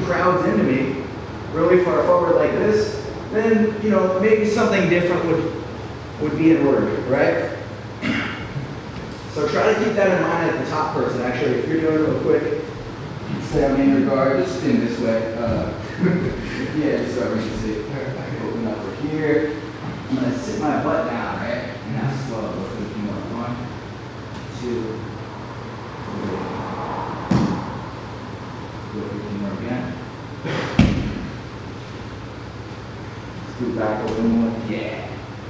crowds into me really far forward like this, then, you know, maybe something different would be in order, right? So try to keep that in mind as the top person. Actually, if you're doing it real quick, stay on in your guard, just spin this way. Yeah, just so we can see. Open up over here. I'm going to sit my butt down, right? And now slow. Look at the more. 1, 2, 3. Go 15 more again. Scoot back a little more. Yeah.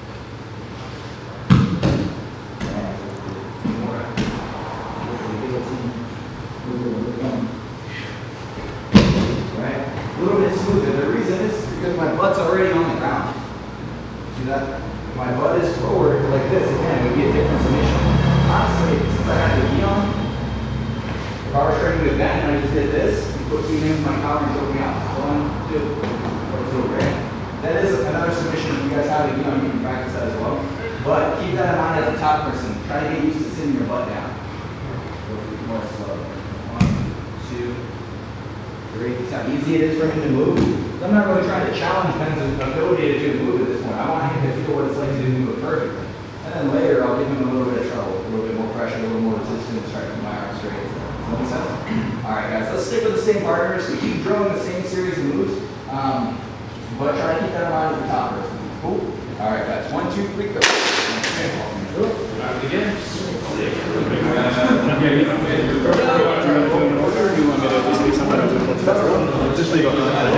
Right? A little bit smoother. The reason is because my butt's already on the ground. See that? If my butt is forward like this, again, it would be a different submission. Honestly, since I had the gi on, if I was training with that and I just did this, you put 2 hands on my collar and choke me out. 1, 2, 4, 2, right? That is another submission. If you guys have a gi on, you can practice that as well. But keep that in mind as a top person. Try to get used to sitting your butt down. More slow. 1, 2, 3. See how easy it is for him to move? I'm not really trying to challenge Ben's ability to do the move at this point. I want him to feel what it's like to do the move perfectly. And then later, I'll give him a little bit of trouble, a little bit more pressure, a little more resistance, try to keep my arms straight. Does that make sense? All right, guys, let's stick with the same partners. We keep drilling the same series of moves, but try to keep that in mind as the top person. Cool? All right, guys, 1, 2, 3, go. Again. Just leave it.